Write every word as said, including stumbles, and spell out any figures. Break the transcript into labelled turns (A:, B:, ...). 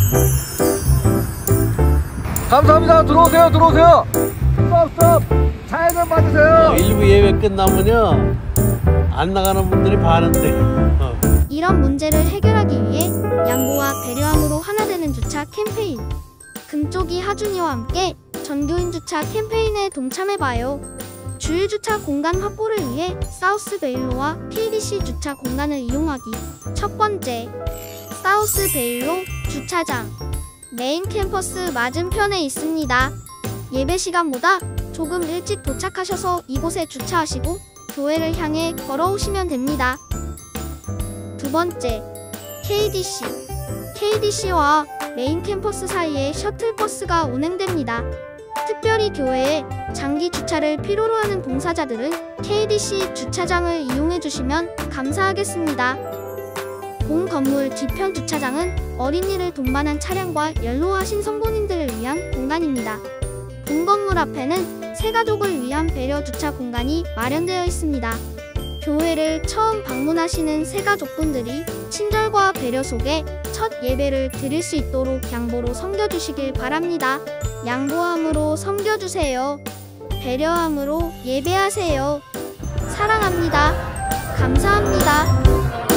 A: 감사합니다. 들어오세요, 들어오세요. 스톱, 스톱. 차에서 받으세요.
B: 어, 일부 예외 끝나면요 안 나가는 분들이 많은데. 어.
C: 이런 문제를 해결하기 위해 양보와 배려함으로 하나 되는 주차 캠페인. 금쪽이 하준이와 함께 전교인 주차 캠페인에 동참해봐요. 주유 주차 공간 확보를 위해 사우스베일로와 케이디씨 주차 공간을 이용하기. 첫 번째, 사우스베일로 주차장. 메인 캠퍼스 맞은편에 있습니다. 예배 시간보다 조금 일찍 도착하셔서 이곳에 주차하시고 교회를 향해 걸어오시면 됩니다. 두 번째, 케이디씨. 케이디씨와 메인 캠퍼스 사이에 셔틀버스가 운행됩니다. 특별히 교회에 장기 주차를 필요로 하는 봉사자들은 케이디씨 주차장을 이용해 주시면 감사하겠습니다. 본 건물 뒤편 주차장은 어린이를 동반한 차량과 연로하신 성도님들을 위한 공간입니다. 본 건물 앞에는 새가족을 위한 배려 주차 공간이 마련되어 있습니다. 교회를 처음 방문하시는 새가족분들이 친절과 배려 속에 첫 예배를 드릴 수 있도록 양보로 섬겨주시길 바랍니다. 양보함으로 섬겨주세요. 배려함으로 예배하세요. 사랑합니다. 감사합니다.